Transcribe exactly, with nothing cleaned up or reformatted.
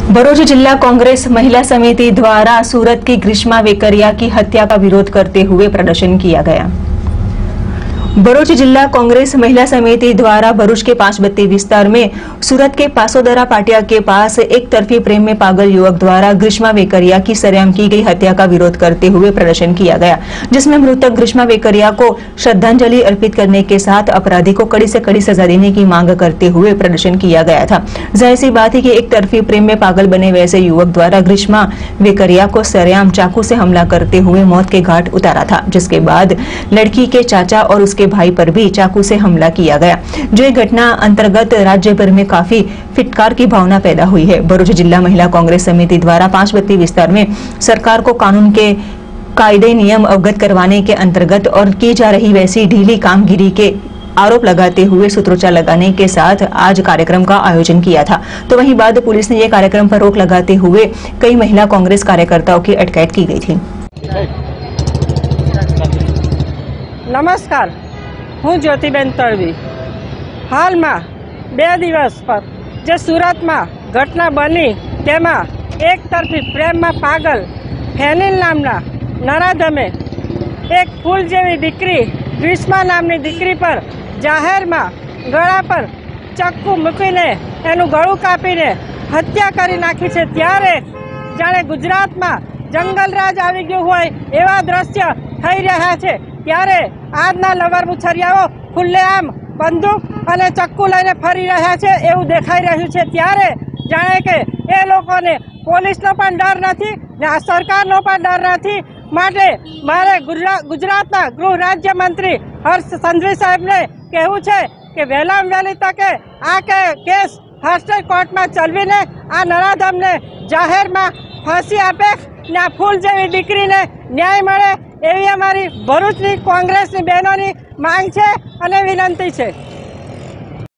भरूच जिला कांग्रेस महिला समिति द्वारा सूरत की ग्रीष्मा वेकरिया की हत्या का विरोध करते हुए प्रदर्शन किया गया। भरूच जिला कांग्रेस महिला समिति द्वारा भरूच के पांच बत्ती विस्तार में सूरत के पासोदरा पाटिया के पास एक तरफी प्रेम में पागल युवक द्वारा ग्रीष्मा वेकरिया की सरेआम की गई हत्या का विरोध करते हुए प्रदर्शन किया गया, जिसमें मृतक ग्रीष्मा वेकरिया को श्रद्धांजलि अर्पित करने के साथ अपराधी को कड़ी से कड़ी सजा देने की मांग करते हुए प्रदर्शन किया गया था। जाहिर सी बात है कि एक तरफी प्रेम में पागल बने वैसे युवक द्वारा ग्रीष्मा वेकरिया को सरेआम चाकू से हमला करते हुए मौत के घाट उतारा था, जिसके बाद लड़की के चाचा और उसके भाई पर भी चाकू से हमला किया गया। जो ये घटना अंतर्गत राज्य भर में काफी फिटकार की भावना पैदा हुई है। भरूच जिला महिला कांग्रेस समिति द्वारा पांच बत्ती विस्तार में सरकार को कानून के कायदे नियम अवगत करवाने के अंतर्गत और की जा रही वैसी ढीली कामगिरी के आरोप लगाते हुए सूत्रोच्चार लगाने के साथ आज कार्यक्रम का आयोजन किया था। तो वहीं बाद पुलिस ने यह कार्यक्रम पर रोक लगाते हुए कई महिला कांग्रेस कार्यकर्ताओं की अटकायत की गई थी। नमस्कार, हूँ ज्योतिबेन तड़वी। हाल में बे दिवस पर जो सूरत में घटना बनी तेमा एक तरफी प्रेम में पागल फेनिल नामना नराधमे एक फूल जेवी दीकरी ग्रीष्मा नामनी दीकरी पर जाहिर में गळा पर चक्कू मूकीने एनु गळुं कापीने हत्या करी नाखी छे। त्यारे जाणे गुजरात में जंगलराज आवी गयुं होय एवा दृश्य थई रह्या छे। त्यारे आजना लवर मुछरियाओ खुल्लेआम बंदूक अने चक्कू लईने फरी रह्या छे एवुं देखाई रह्युं छे। त्यारे जाणे के ए लोकोने पोलीसनो पण डर नथी ने आ सरकारनो पण डर नथी। माटे मारे गुजरातना गृह राज्य मंत्री हर्ष संघवी साहेबने कहेवुं छे के वहेलाम वहेली तके आ के केस फर्स्ट कोर्ट में चलवीने आ नराधमने जाहेर में फांसी आपे ने आ फूल जेवी दीकरीने न्याय मळे एवी अमारी भरूचनी कांग्रेसनी बहनोनी मांग छे अने विनंती छे।